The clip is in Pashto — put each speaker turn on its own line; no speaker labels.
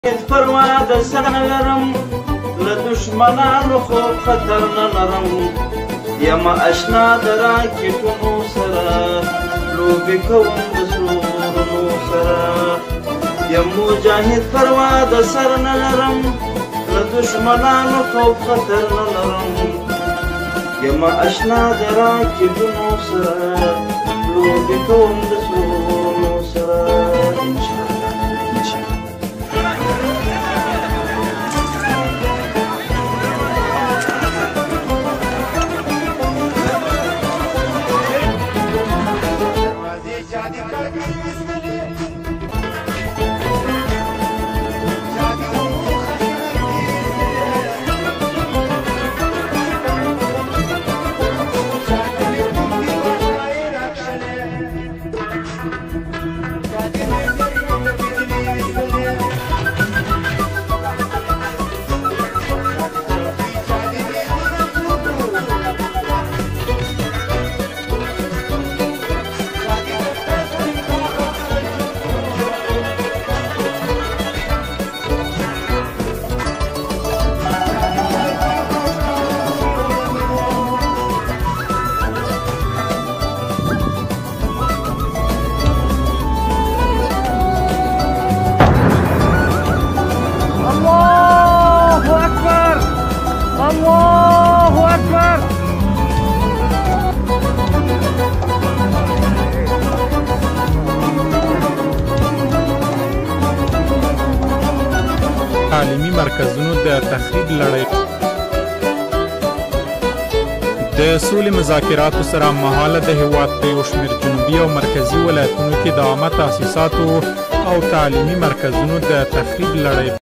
پروا د سر نه لرم له دشمنانو خوب خطر نه لرم یم اشنا د راکټونو سره لوبې کوم د سرورونو سره یم مجاهد پروا د سر نه لرم له دشمنانو خوب خطر نه لرم یم اشنا د راکټونو سره لوبې کوم د سرورونو سره
تعلیمي مرکزونو د تخریب لړۍ د سولې مذاکراتو سره مهاله د هېواد په یو شمېر جنوبي او مرکزي ولایتونو کې د عامه تاسیساتو او تعلیمي مرکزونو د تخریب لړۍ